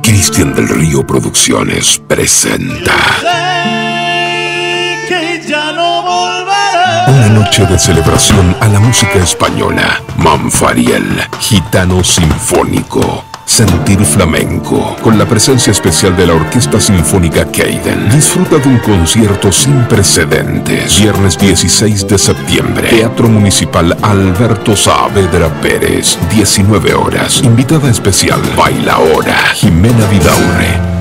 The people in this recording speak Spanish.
Cristian del Río Producciones presenta una noche de celebración a la música española. Manfariel, Gitano Sinfónico, Sentir Flamenco, con la presencia especial de la Orquesta Sinfónica Keiden. Disfruta de un concierto sin precedentes. Viernes 16 de septiembre, Teatro Municipal Alberto Saavedra Pérez, 19 horas. Invitada especial, Baila Ahora, Jimena Vidaurre.